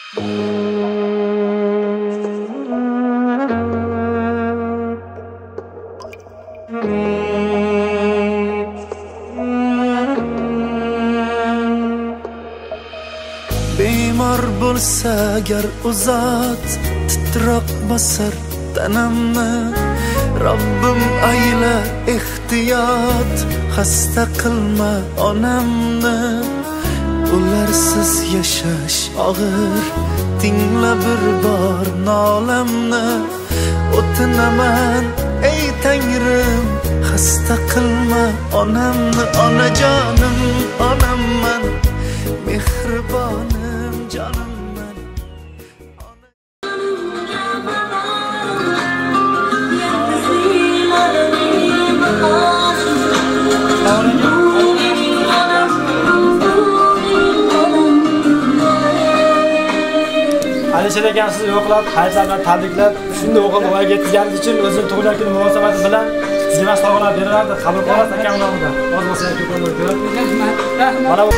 Bemor bo'lsa agar uzat titroq bosar tanamni Robbim ayla ehtiyot xasta qilma onamni ularsiz yashash og'ir tingla bir bor nolamni o'tinaman ey tangrim xasta qilma onamni onajonim onamman mehribonim jonimman Alisher aka sizni yo'qlab, haysalab, tabriklab, shunday o'g'il voyaga yetganingiz uchun o'zini tug'ilgan kun munosabati bilan sizga sovg'alar beralardi. Qabul qilasiz aka nomidan. Oz bo'lsa ko'p bo'ldi. Rahmat.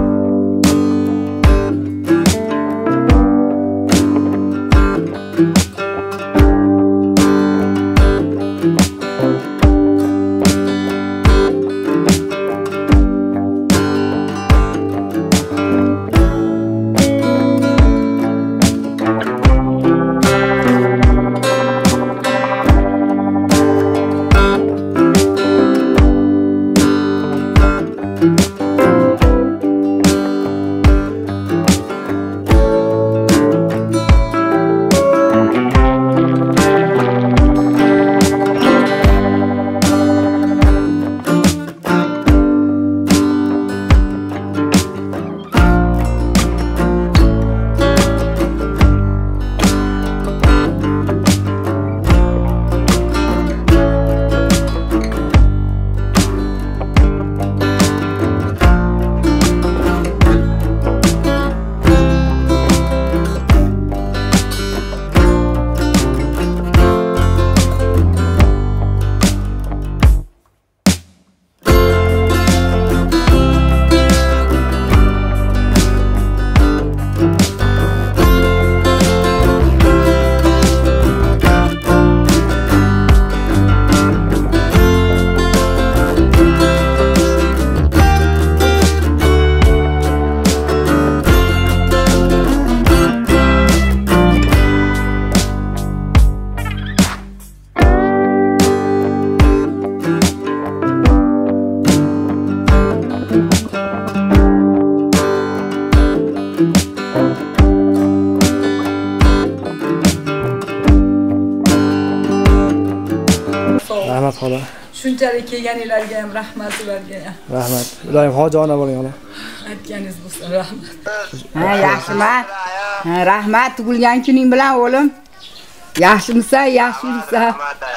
Rahmat xola. Shunchalik kelganinglarga ham rahmat ularga. Rahmat. Iloyim hojona bo'ling xola. Aytganingiz bo'lsin, rahmat. Ha, yaxshiman. Ha, rahmat tug'ilgan kuning bilan o'g'lim. Yaxshimisan, yaxshimisan?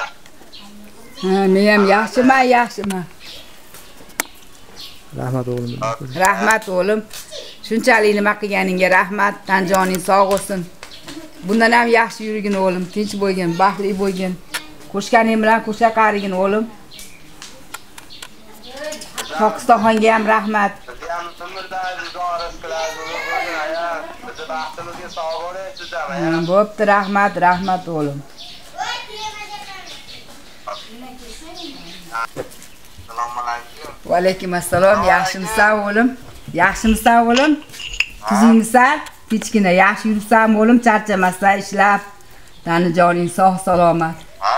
Ha, men ham yaxshiman, yaxshiman. Rahmat o'g'lim. Rahmat o'g'lim. Shunchalik nima qilganingga rahmat. Tan joning sog' bo'lsin. Bundan ham yaxshi yurgin o'g'lim, tinch bo'lgin, baxtli bo'lgin. Qo'shganing bilan qo'sha qarigin o'g'lim. Pokistonga ham rahmat. Bo'pti, rahmat, rahmat o'g'lim. Assalomu alaykum. Va alaykum assalom. Yaxshimisan o'g'lim? Yaxshimisan o'g'lim? Tuzingmisan? Kichkina yaxshi yuribsanmi o'g'lim? Charchamasdan ishlab. Tani joning sog' salomat.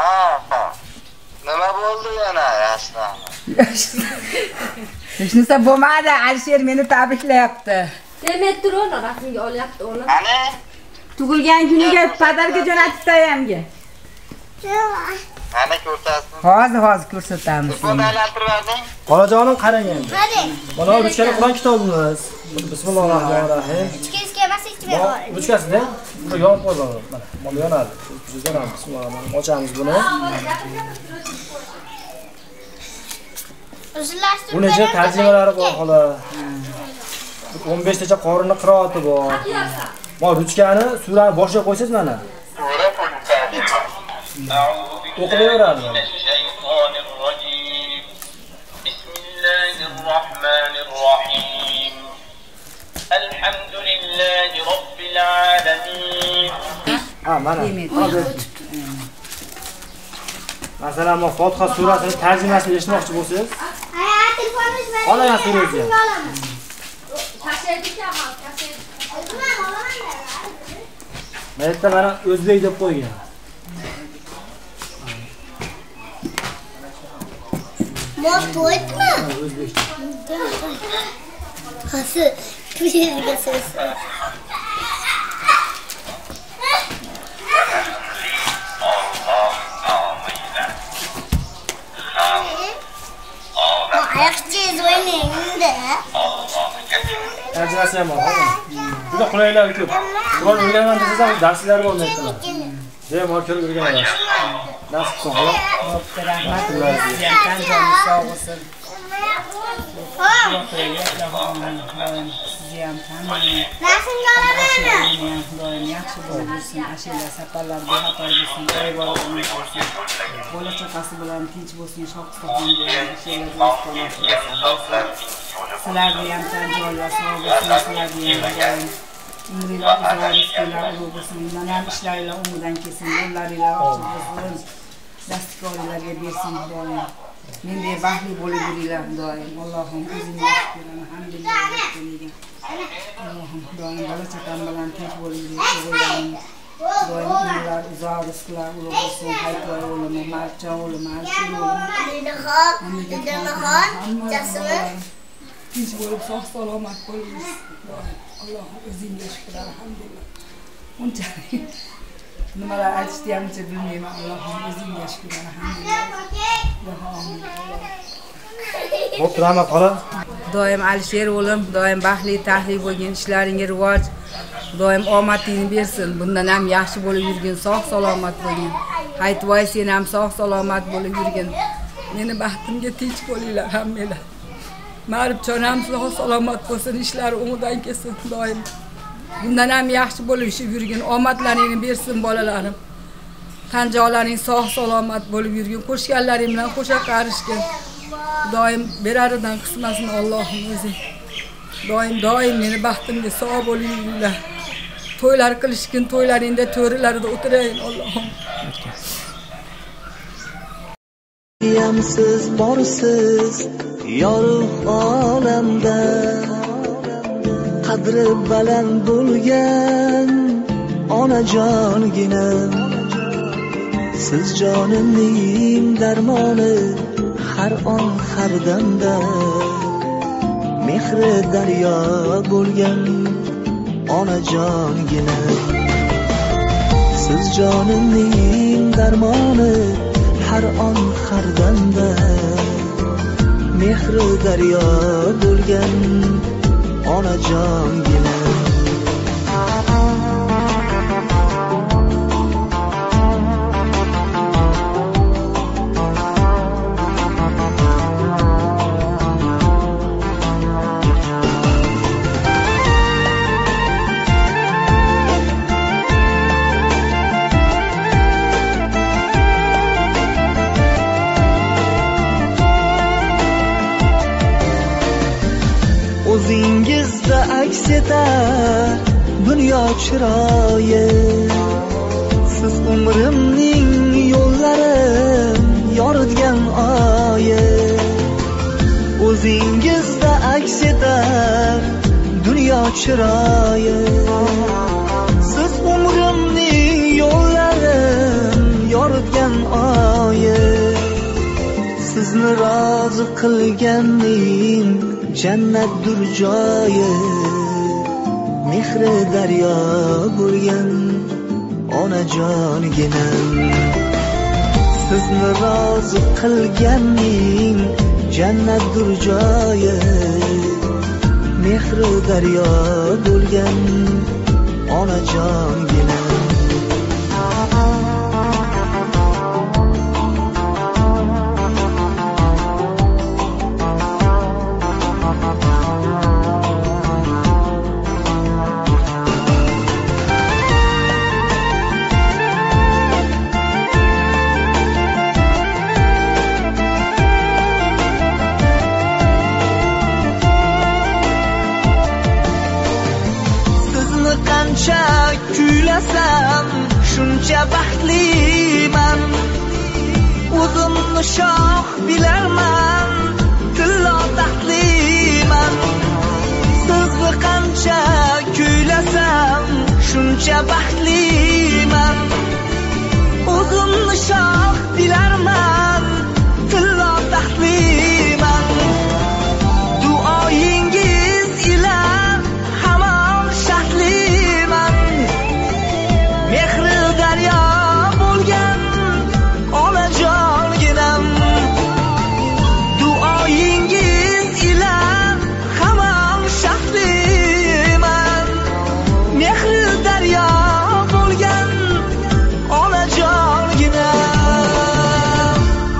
Nima bo'ldi yana yaxshimi? Hech narsa bo'lmadi. Alisher meni tabriklayapti. Demak, turona rasmiga olyapti o'g'lim. Qani? Tug'ilgan kuniga padarga jo'natibdi ayamga. Ana ko'rsating. Hozir ko'rsatamiz. Buni aylantirib berding? Xolajonim qarang endi. Mana ruchkali Qur'on kitobimiz. Bismillahirrohmanirrohim. Ruchkasi emas, ichmay bor. Ruchkasida bu yonib qolgan. Mana yonadi. Yonadi. Bismillahirrohmanirrohim. Ochamiz buni. Buni ichida tarjimalari bor xola. 15 tacha qorinni qiroati bor. Mana ruchkani surani boshiga qo'ysangiz mana. O'qilaveradi. Bismillahirrohmanirrohim. Alhamdulillahi robbil العالمين. Ha, mana. Hozir. Masalan, bu Fotiha surasining tarjimasini eshitmoqchi bo'lsangiz, olaman so'raysiz. Bu yerda mana o'zbek deb qo'ygan. Mos to'ytmi? O'zbekcha. Hasi, bu yerga so'z. Ayaqchiz o'ynaydi. Tarjimasi ham bor. Juda qulaylik ko'p. Qur'on o'rganaman desangiz, darslar bor menga. Bemalol ko'rib o'rganasiz. Nasib qilsin, xolos. Rahmat, sizga tan joningiz sog' bo'lsin. Sizga ham tan. Rasmga olamanmi? Doim yaxshi bo'lib yursin, ashula safarlar bexato bo'lsin, oybor bo'lsin. Bola chaqasi bilan tinch bo'lsin, shoh-sohon bo'lsin, ashula sizlarga ham tan joylar sog' bo'lsin, sizlarga ham umringlar uzoq, rizqinglar ulug' bo'lsin, bundan ham ishlaringlar umridan kelsin, yo'llaringlar ochiq bo'lsin, dasturlarga bersin doim. Mendek baxtli bo'lib yuringlar doim. Allohim o'zingga shukr, alhamdulillah. Allohim doim bola chaqam bilan tinch bo'lib yuringlar. Doim umrlar uzoq, rizqlar ulug' bo'lsin. Haytvoy o'limi, marjon o'limi, ashul o'limi. Tinch bo'lib, sog' salomat bo'lib. Allohim o'zingga shukr, alhamdulillah. Unchalik nimalar aytishni ham bilmayman. Allohim o'zingga shukr, alhamdulillah. Xo'p, rahmat xola. Doim Alisher o'g'lim, doim baxtli, taxtli bo'lgin, ishlaringga rivoj, doim omadingni bersin. Bundan ham yaxshi bo'lib yurgin, sog' salomat bo'lgin. Haytvoy sen ham sog' salomat bo'lib yurgin. Meni baxtimga tinch bo'linglar hammanglar. Ma'rifjon ham sog' salomat bo'lsin, ishlari o'ngdan kelsin doim. Bundan ham yaxshi bo'lib yurgin, omadlaringni bersin bolalarim. Tanjolaring sog' salomat bo'lib yurgin, qo'shganlaring bilan qo'sha qarishgin. Doim beraridan qismasin Allohim o'zi. Doim meni baxtimga sog' bo'lib yuringlar. To'ylar qilishgin, to'ylaringda to'rilarida o'tirayin Allohim. Yamsiz borsiz yorug' olamda, qadri baland bo'lgan onajongina, siz jonimning darmoni, har on har damda mehri daryo bo'lgan onajongina, siz jonimning darmoni, har on har damda mehri daryo bo'lgan onajongina. O'zingizda aks etar dunyo chiroyi, siz umrimning yo'llarim yoritgan oyi. O'zingizda aks etar dunyo chiroyi, siz umrimning yo'llarim yoritgan oyi. Sizni rozi qilganim jannatdir joyi, mehri daryo bo'lgan onajongina, sizni rozi qilganing jannatdir joyi, mehri daryo bo'lgan onajongina. sizni qancha kuylasam shuncha baxtliman. O'zimni shoh bilarman, tillo taxtliman. Sizni qancha kuylasam shuncha baxtliman. O'zimni shoh bilarman, tillo taxtliman. Duoyingiz ila hamon shaxtliman. Mehri daryo bo'lgan onajonginam. Duoyingiz ila hamon shaxtliman. Mehri daryo bo'lgan onajonginam.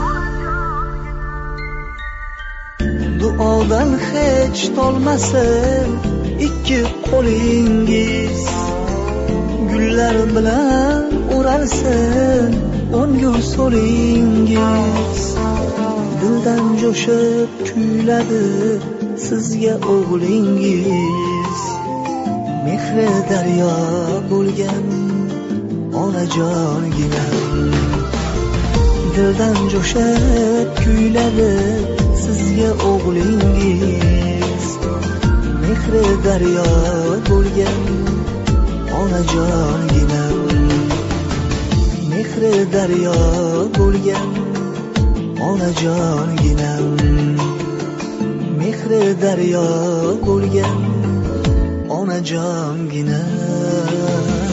Duodan hech tolmasin ikki qo'lingiz. Gullar bilan o'ralsin o'ngu so'lingiz. Dildan jo'shib kuyladi sizga o'g'lingiz. Mehri daryo bo'lgan onajonginam. Dildan jo'shib kuyladi sizga o'g'lingiz. Mehri daryo bo'lgan onajonginam. Mehri daryo bo'lgan onajonginam. Mehri daryo bo'lgan onajonginam.